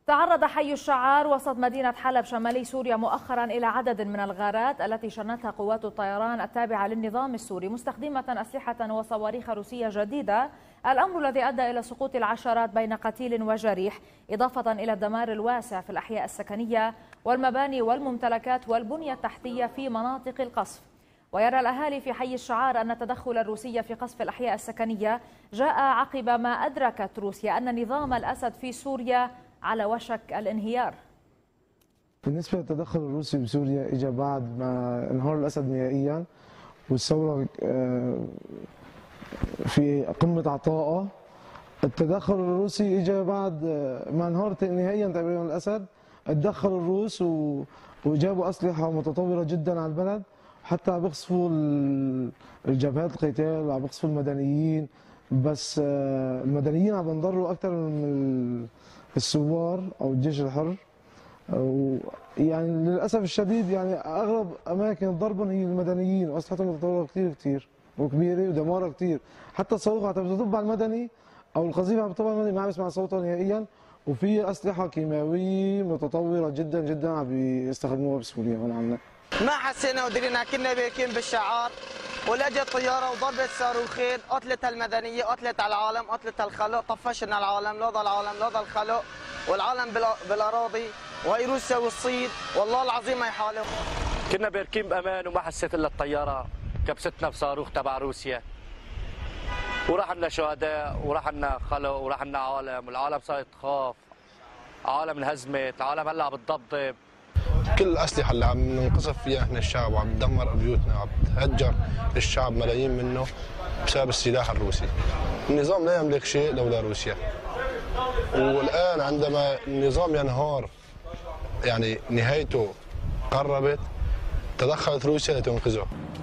تعرض حي الشعار وسط مدينة حلب شمالي سوريا مؤخرا إلى عدد من الغارات التي شنتها قوات الطيران التابعة للنظام السوري مستخدمة أسلحة وصواريخ روسية جديدة، الأمر الذي أدى إلى سقوط العشرات بين قتيل وجريح، إضافة إلى الدمار الواسع في الأحياء السكنية والمباني والممتلكات والبنية التحتية في مناطق القصف. ويرى الأهالي في حي الشعار أن التدخل الروسي في قصف الأحياء السكنية جاء عقب ما أدركت روسيا أن نظام الأسد في سوريا على وشك الانهيار. بالنسبة للتدخل الروسي بسوريا اجى بعد ما انهار الأسد نهائيا والثورة في قمة عطائها. التدخل الروسي اجى بعد ما انهار نهائيا تقريبا الأسد، تدخل الروس وجابوا أسلحة متطورة جدا على البلد، حتى عم بيقصفوا الجبهات القتال وعم بيقصفوا المدنيين، بس المدنيين عم بينضروا أكثر من الثوار أو الجيش الحر. يعني للأسف الشديد يعني أغلب أماكن الضرب هي المدنيين وأسلحتهم متطورة كثير وكبيرة ودمارها كثير، حتى الصاروخ عم بتطب على المدني أو القذيفة عم بتطب على المدني ما عم بيسمع صوتها نهائيا، وفي أسلحة كيماوية متطورة جدا جدا عم بيستخدموها بسوريا هون عنا. ما حسينا ودرينا، كنا بيركين بالشعار ولجت طياره وضربت صاروخين، قتلت المدنيه، قتلت العالم، قتلت الخلق، طفشنا العالم، لوضع العالم، لوضع الخلق، والعالم بالاراضي، وهي روسيا والصين والله العظيم ما يحالف. كنا بيركين بامان وما حسيت الا الطياره كبستنا بصاروخ تبع روسيا، وراح لنا شهداء وراح لنا خلق وراح لنا عالم، والعالم صارت تخاف، عالم انهزمت، العالم هلا عم بتضبضب. كل الأسلحة اللي عم ننقصف فيها احنا الشعب وعم تدمر بيوتنا وعم تهجر الشعب ملايين منه بسبب السلاح الروسي. النظام لا يملك شيء لولا روسيا. والآن عندما النظام ينهار يعني نهايته قربت، تدخلت روسيا لتنقذه.